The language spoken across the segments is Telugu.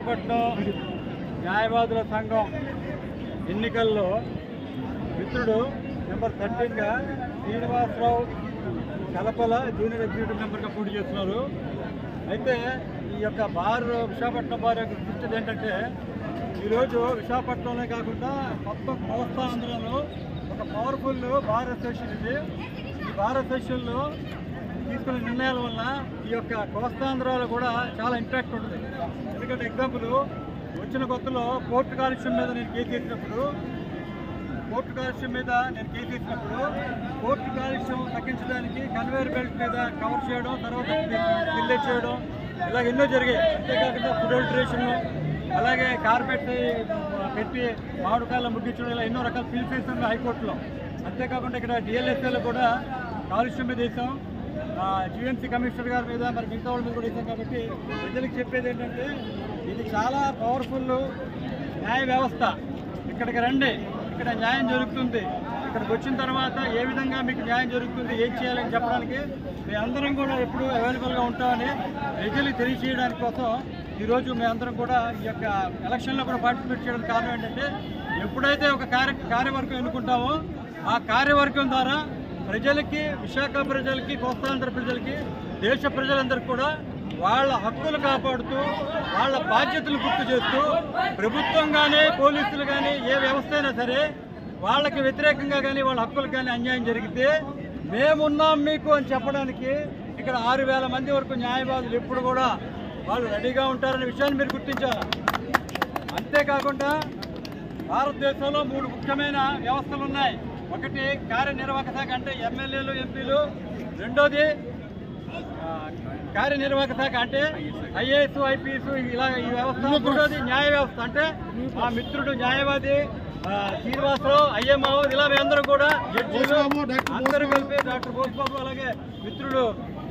విశాఖపట్నం న్యాయవాదుల సంఘం ఎన్నికల్లో మిత్రుడు నెంబర్ 13గా శ్రీనివాసరావు కలపల జూనియర్ ఎగ్జిక్యూటివ్ మెంబర్గా పోటీ చేస్తున్నారు. అయితే ఈ యొక్క విశాఖపట్నం బార్ యొక్క దృష్టి ఏంటంటే ఈరోజు విశాఖపట్నంలో కాకుండా మొత్తం కోస్తాంధ్రలో ఒక పవర్ఫుల్ బార్ అసోసియేషన్ ఇది. ఈ బార్ అసోసియేషన్లో తీసుకునే నిర్ణయాల వల్ల ఈ యొక్క కోస్తాంధ్రాలో కూడా చాలా ఇంపాక్ట్ ఉంటుంది. ఎందుకంటే ఎగ్జాంపుల్ వచ్చిన కొత్తలో కోర్టు కాలుష్యం మీద నేను కేసు వేసినప్పుడు కోర్టు కాలుష్యం తగ్గించడానికి కన్వేయర్ బెల్ట్ మీద కవర్ చేయడం, తర్వాత బిల్లే చేయడం, ఇలాగ ఎన్నో జరిగాయి. అంతేకాకుండా ఫుడ్ అల్టరేషన్, అలాగే కార్పెట్ పెట్టి మామిడికాయలు ముగ్గించడం, ఇలా ఎన్నో రకాల ఫీల్స్ వేసాం హైకోర్టులో. అంతేకాకుండా ఇక్కడ డిఎల్ఎస్ఏలో కూడా కాలుష్యం మీద వేసాం, జిఎంసీ కమిషనర్ గారి మీద, మరి మిగతా వాళ్ళ మీద కూడా వేసాం. కాబట్టి ప్రజలకు చెప్పేది ఏంటంటే ఇది చాలా పవర్ఫుల్ న్యాయ వ్యవస్థ. ఇక్కడికి రండి, ఇక్కడ న్యాయం జరుగుతుంది. ఇక్కడికి వచ్చిన తర్వాత ఏ విధంగా మీకు న్యాయం జరుగుతుంది, ఏం చేయాలని చెప్పడానికి మేమందరం కూడా ఎప్పుడూ అవైలబుల్గా ఉంటామని ప్రజలకు తెలియజేయడానికి కోసం ఈరోజు మేమందరం కూడా ఈ యొక్క ఎలక్షన్లో కూడా పార్టిసిపేట్ చేయడానికి కారణం ఏంటంటే ఎప్పుడైతే ఒక కార్యవర్గం ఎన్నుకుంటామో ఆ కార్యవర్గం ద్వారా ప్రజలకి, విశాఖ ప్రజలకి, కోస్తాంధ్ర ప్రజలకి, దేశ ప్రజలందరికీ కూడా వాళ్ళ హక్కులు కాపాడుతూ, వాళ్ళ బాధ్యతలు గుర్తు చేస్తూ, ప్రభుత్వం కానీ పోలీసులు కానీ ఏ వ్యవస్థ అయినా సరే వాళ్ళకి వ్యతిరేకంగా కానీ వాళ్ళ హక్కులకు కానీ అన్యాయం జరిగితే మేమున్నాం మీకు అని చెప్పడానికి ఇక్కడ 6,000 మంది వరకు న్యాయవాదులు ఎప్పుడు కూడా వాళ్ళు రెడీగా ఉంటారనే విషయాన్ని మీరు గుర్తించాలి. అంతేకాకుండా భారతదేశంలో 3 ముఖ్యమైన వ్యవస్థలు ఉన్నాయి. ఒకటి కార్యనిర్వాహక శాఖ, అంటే ఎమ్మెల్యేలు, ఎంపీలు. రెండోది కార్యనిర్వాహక శాఖ అంటే ఐఏఎస్, ఐపీఎస్, ఇలా ఈ వ్యవస్థ. మూడోది న్యాయ వ్యవస్థ, అంటే మా మిత్రుడు న్యాయవాది శ్రీనివాసరావు, ఐఎంఓ, ఇలా మేమందరూ కూడా జడ్జీలు అందరూ కలిపి, డాక్టర్ బోస్బాబు, అలాగే మిత్రుడు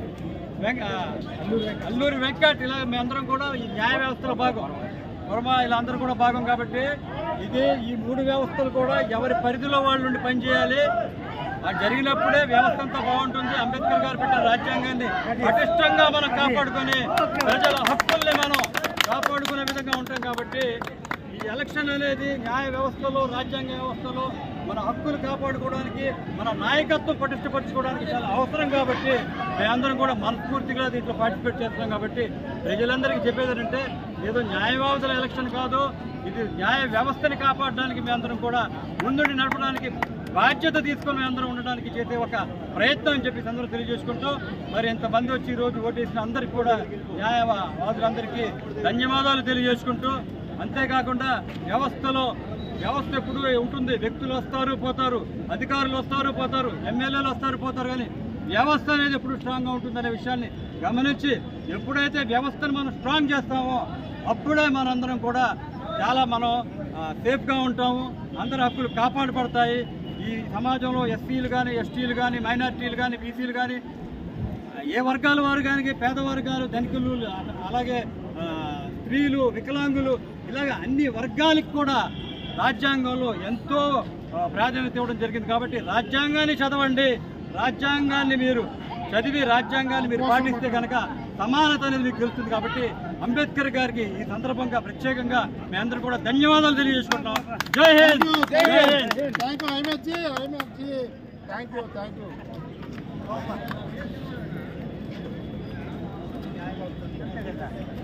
అల్లూరి వెంకట్, ఇలా మేమందరం కూడా ఈ న్యాయ వ్యవస్థలో భాగం. వర్మ, ఇలా అందరూ కూడా భాగం. కాబట్టి ఈ 3 వ్యవస్థలు కూడా ఎవరి పరిధిలో వాళ్ళు ఉండి పనిచేయాలి. అది జరిగినప్పుడే వ్యవస్థ అంతా బాగుంటుంది. అంబేద్కర్ గారు పెట్టిన రాజ్యాంగాన్ని పటిష్టంగా మనం కాపాడుకొని ప్రజల హక్కుల్ని మనం కాపాడుకునే విధంగా ఉంటాం. కాబట్టి ఈ ఎలక్షన్ అనేది న్యాయ వ్యవస్థలో, రాజ్యాంగ వ్యవస్థలో మన హక్కులు కాపాడుకోవడానికి, మన నాయకత్వం పటిష్టపరచుకోవడానికి చాలా అవసరం. కాబట్టి మేమందరం కూడా మనస్ఫూర్తిగా దీంట్లో పార్టిసిపేట్ చేస్తున్నాం. కాబట్టి ప్రజలందరికీ చెప్పేది ఏంటంటే ఏదో న్యాయవాదుల ఎలక్షన్ కాదు, ఇది న్యాయ వ్యవస్థని కాపాడడానికి మేమందరం కూడా ముందుండి నడపడానికి బాధ్యత తీసుకొని మేమందరం ఉండడానికి చేసే ఒక ప్రయత్నం అని చెప్పి అందరూ తెలియజేసుకుంటూ, మరి ఇంతమంది వచ్చి ఈరోజు ఓటేసిన అందరికీ కూడా న్యాయవాదులందరికీ ధన్యవాదాలు తెలియజేసుకుంటూ, అంతేకాకుండా వ్యవస్థ ఎప్పుడు ఉంటుంది. వ్యక్తులు వస్తారు పోతారు, అధికారులు వస్తారు పోతారు, ఎమ్మెల్యేలు వస్తారు పోతారు, కానీ వ్యవస్థ అనేది ఎప్పుడు స్ట్రాంగ్గా ఉంటుందనే విషయాన్ని గమనించి ఎప్పుడైతే వ్యవస్థను మనం స్ట్రాంగ్ చేస్తామో అప్పుడే మనందరం కూడా చాలా సేఫ్గా ఉంటాము. అందరి హక్కులు కాపాడబడతాయి. ఈ సమాజంలో ఎస్సీలు కానీ, ఎస్టీలు కానీ, మైనార్టీలు కానీ, బీసీలు కానీ, ఏ వర్గాల వారు కానీ, పేద వర్గాలు, ధనికులు, అలాగే స్త్రీలు, వికలాంగులు, ఇలాగ అన్ని వర్గాలకు కూడా రాజ్యాంగంలో ఎంతో ప్రాధాన్యత ఇవ్వడం జరిగింది. కాబట్టి రాజ్యాంగాన్ని చదవండి. రాజ్యాంగాన్ని మీరు చదివి రాజ్యాంగాన్ని మీరు పాటిస్తే కనుక సమానత అనేది మీకు తెలుస్తుంది. కాబట్టి అంబేద్కర్ గారికి ఈ సందర్భంగా ప్రత్యేకంగా మేమందరూ కూడా ధన్యవాదాలు తెలియజేసుకుంటున్నాం. జై హింద్.